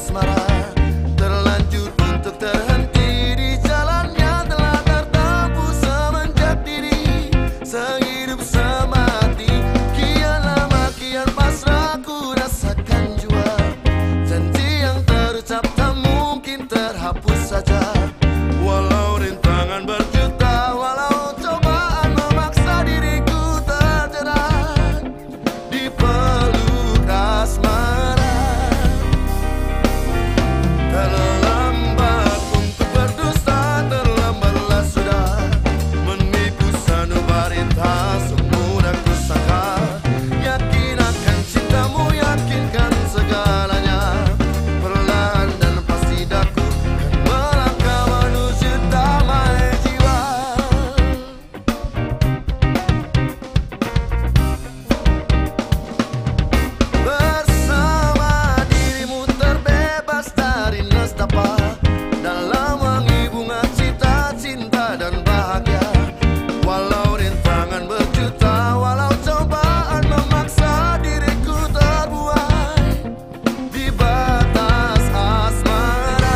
asmara. Terlanjur untuk terhenti di jalannya telah tertempuh semenjak diri. Sehidup semati, kian lama kian pasrah ku rasakan jua. Janji yang terucap tak mungkin terhapus saja. Walau rintangan berjuta, walau cobaan memaksa diriku terjerat di peluk asmara. Terlambat untuk berdusta, terlambatlah sudah menipu sanubaritas. Semudah ku sangka, yakin akan cintamu, yakinkan segalanya. Perlahan dan pasti daku kan melangkah menuju damai jiwa. Bersama dirimu terbebas dari nestapa, dalam wangi bunga cita, cinta dan bahagia. Walau rintangan berjuta, walau cobaan memaksa diriku terbuai di batas asmara.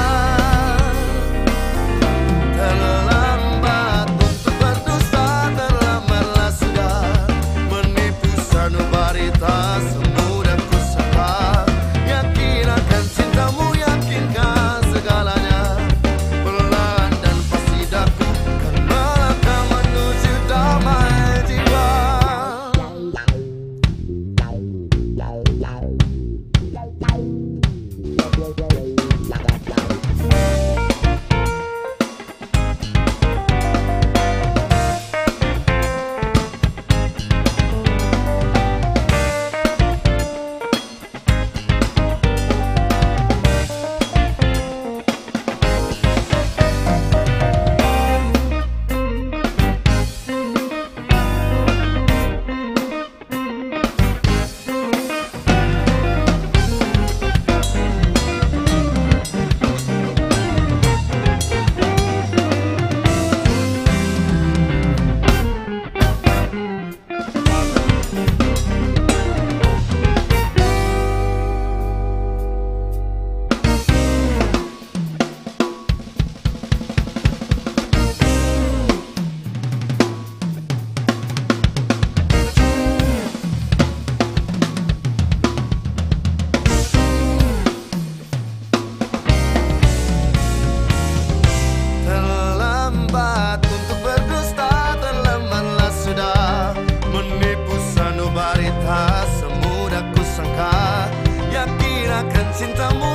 Terlambat untuk berdusta, terlambatlah sudah menipu sanubaritas. Semudah ku sangka, yakin akan cintamu, yakinkan segalanya. Perlahan dan pasti daku kan melangkah menuju damai jiwa. Terlambat untuk berdusta, terlambatlah sudah menipu sanubaritas. Semudah ku sangka, yakin akan cintamu,